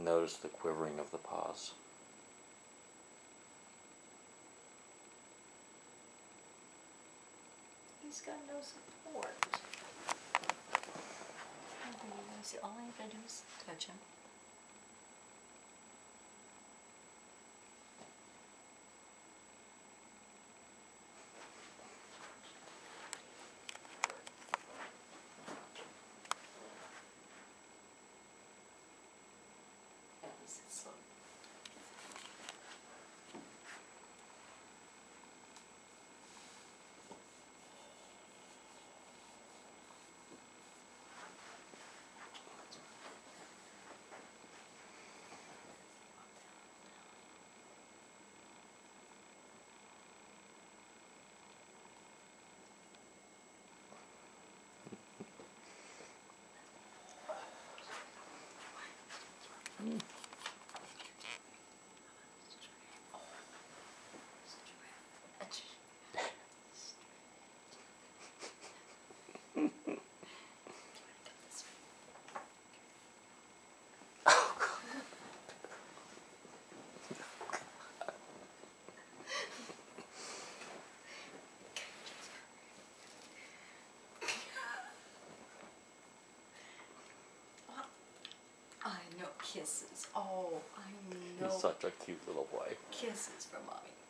notice the quivering of the paws. He's got no support. See, all I have to do is touch him. At least it's slow. I know kisses. Oh, I know. He's such a cute little boy. Kisses from mommy.